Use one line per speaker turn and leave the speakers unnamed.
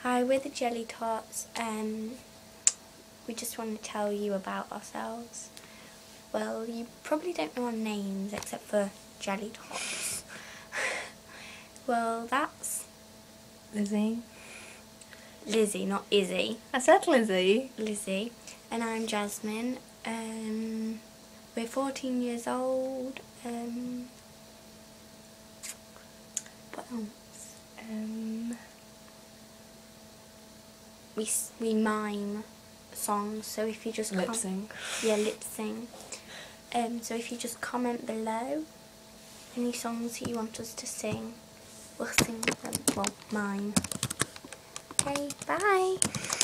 Hi, we're the Jelly Tots. We just want to tell you about ourselves. Well, you probably don't know our names except for Jelly Tots. Well, that's
Lizzie.
Lizzie, not Izzy.
I said Lizzie.
Lizzie. And I'm Jasmine. We're 14 years old. What else? We mime songs, so if you just
Lip sync.
Yeah, lip sync. So if you just comment below any songs that you want us to sing, we'll sing them. Well, mime. Okay, bye.